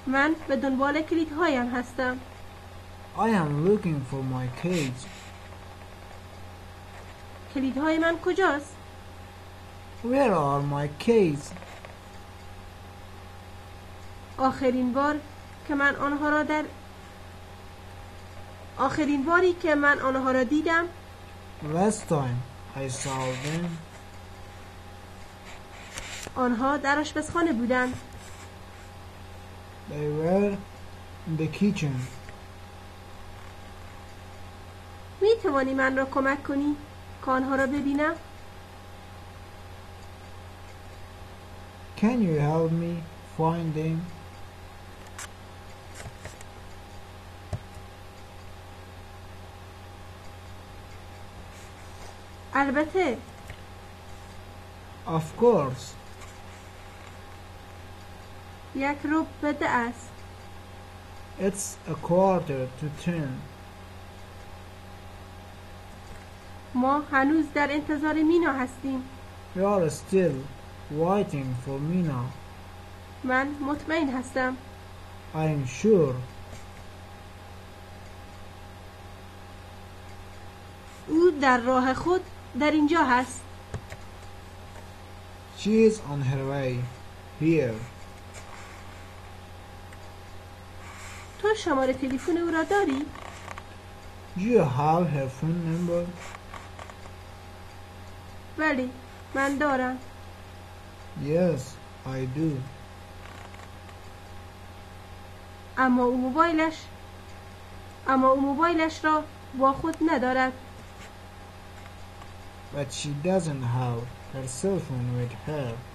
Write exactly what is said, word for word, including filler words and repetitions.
من به دنبال کلیدهایم هستم. I am looking for my keys. کلیدهای من کجاست؟ Where are my keys? آخرین بار که من آنها را در آخرین باری که من آنها را دیدم Last time I saw them, آنها در آشپزخانه بودند. they were in the kitchen. می توانی من را کمک کنی که آنها را ببینم؟ Can you help me find them? البته. Of course. یک ربع به ده است. It's a quarter to ten. ما هنوز در انتظار مینا هستیم. We are still waiting for Mina. من مطمئن هستم. I am sure. او در راه خود در اینجا هست. She is on her way here. تو شماره تلفن او را داری؟ Do you have her phone number? بله، من دارم. Yes, I do. اما او موبایلش اما او موبایلش را با خود ندارد. But she doesn't have her cell phone with her.